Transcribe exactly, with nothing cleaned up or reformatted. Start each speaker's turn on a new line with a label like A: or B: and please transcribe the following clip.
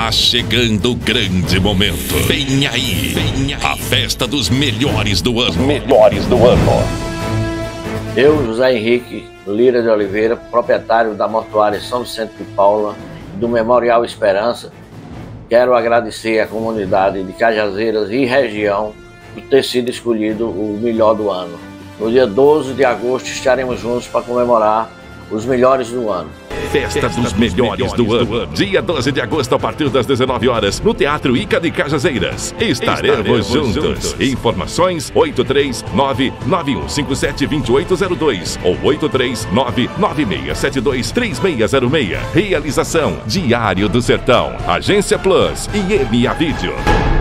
A: Tá chegando o grande momento. Vem aí, vem aí, a festa dos melhores do ano. Os melhores do ano.
B: Eu, José Henrique Lira de Oliveira, proprietário da Mortuária São Vicente de Paula e do Memorial Esperança, quero agradecer à comunidade de Cajazeiras e região por ter sido escolhido o melhor do ano. No dia doze de agosto estaremos juntos para comemorar os melhores do ano.
A: Festa, Festa dos, dos melhores, melhores do, do ano. ano. Dia doze de agosto, a partir das dezenove horas, no Teatro Ica de Cajazeiras. Estaremos, Estaremos juntos. juntos. Informações oito três nove, nove um cinco sete, dois oito zero dois ou oito três nove, nove seis sete dois, três seis zero seis. Realização Diário do Sertão, Agência Plus e M A Vídeo.